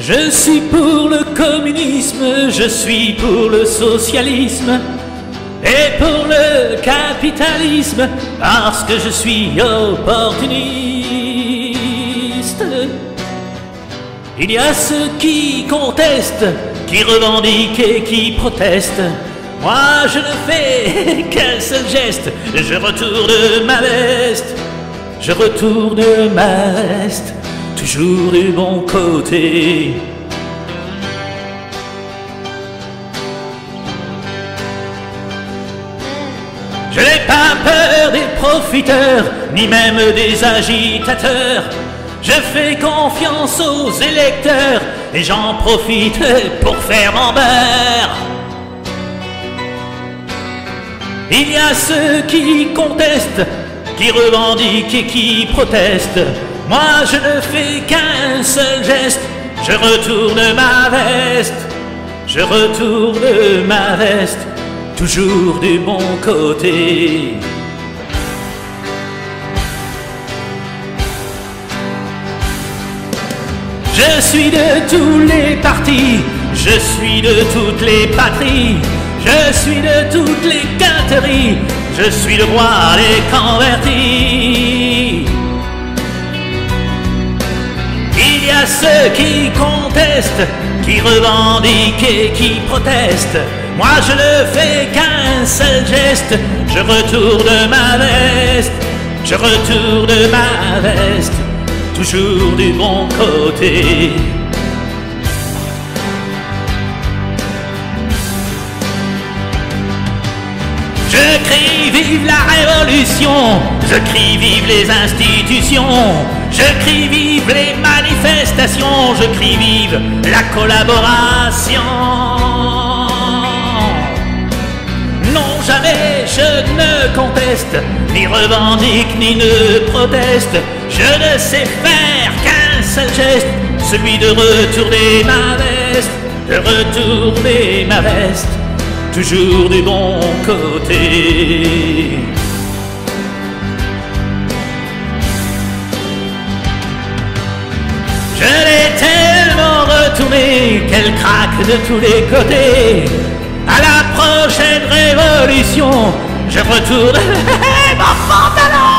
Je suis pour le communisme, je suis pour le socialisme et pour le capitalisme, parce que je suis opportuniste. Il y a ceux qui contestent, qui revendiquent et qui protestent. Moi je ne fais qu'un seul geste, je retourne ma veste. Je retourne ma veste, toujours du bon côté. Je n'ai pas peur des profiteurs, ni même des agitateurs. Je fais confiance aux électeurs, et j'en profite pour faire mon beurre. Il y a ceux qui contestent, qui revendiquent et qui protestent. Moi je ne fais qu'un seul geste, je retourne ma veste. Je retourne ma veste, toujours du bon côté. Je suis de tous les partis, je suis de toutes les patries, je suis de toutes les quinteries, je suis le roi des convertis. Il y a ceux qui contestent, qui revendiquent et qui protestent. Moi je ne fais qu'un seul geste, je retourne ma veste. Je retourne ma veste, toujours du bon côté. Je crie vive la révolution, je crie vive les institutions, je crie vive les manifestations, je crie vive la collaboration. Non, jamais je ne conteste, ni revendique, ni ne proteste. Je ne sais faire qu'un seul geste, celui de retourner ma veste, de retourner ma veste, toujours du bon côté. Je l'ai tellement retourné qu'elle craque de tous les côtés. À la prochaine révolution, je retourne mon pantalon.